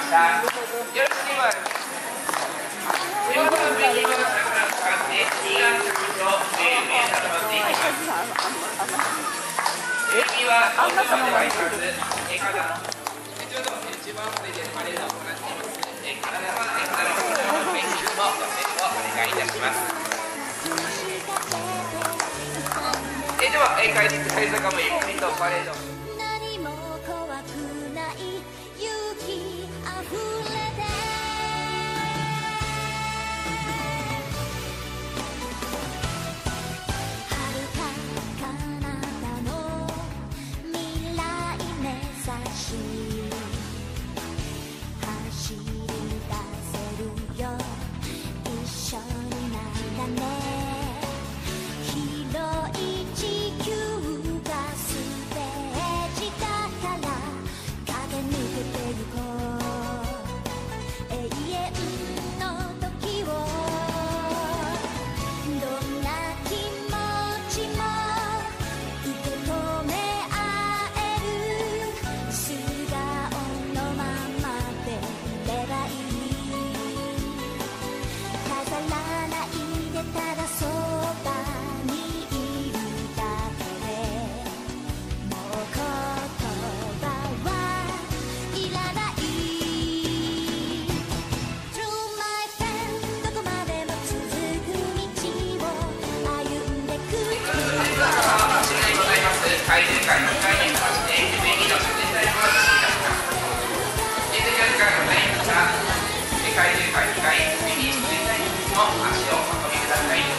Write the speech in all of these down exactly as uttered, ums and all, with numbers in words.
した。よろしければ両方のペンギンの桜を使って右側の着地を上へ上へ固まっていきます。ペンギンは音まではいかず、え体のちょうど一番上でパレードを行っています。え体は体のペンギンの路線をお願いいたします。えでは、え帰り帰り坂もゆっくりとパレード。怪獣界のにかいにまして、ペンギンの自然体をお渡しいたします。現在時間がございました。怪獣界にかい、ペンギン自然体の足をお運びください。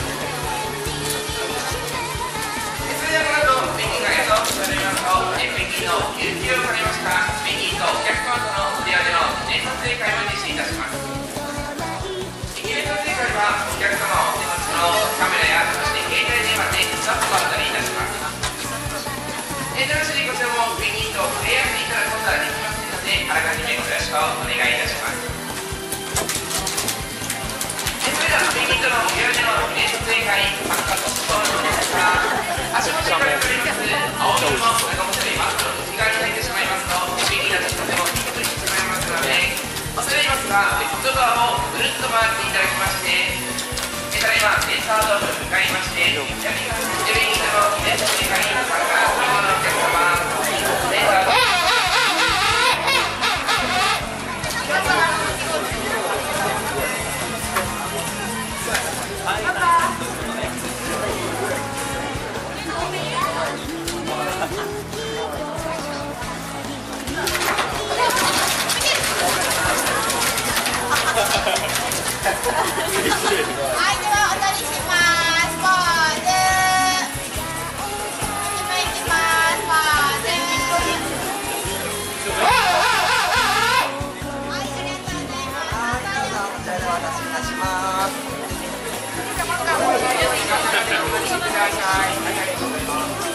それではこの後、ペンギンが演奏されますと、ペンギンの有給をされました、ペンギンとお客様とのお出会いでの記念撮影会を実施いたします。記念撮影会は、お客様をお手持ちのカメラや、そして携帯電話でちょっとお渡りいたします。えー、ただしこちらもペンギンと触れ合っていただくことができませんので、あらかじめご了承お願いいたします。えー、それではペンギンとの出会いでの記念撮影会、参加とご覧の皆様、足元から取ります青色の長持ちでマスクの内側に入ってしまいますと、ペンギンたちとても低くしてしまいますので、恐れ入りますが、外側をぐるっと回っていただきまして、ただいまセンサードームに向かいまして、ペンギンとの記念撮影会に参加ご利用のお客様、センサードームはい、ではお撮りします。ポーズ。今行きます。ポーズ。はい、ありがとうございます。 はい、どうぞこちらでお渡しいたします。 お願いします。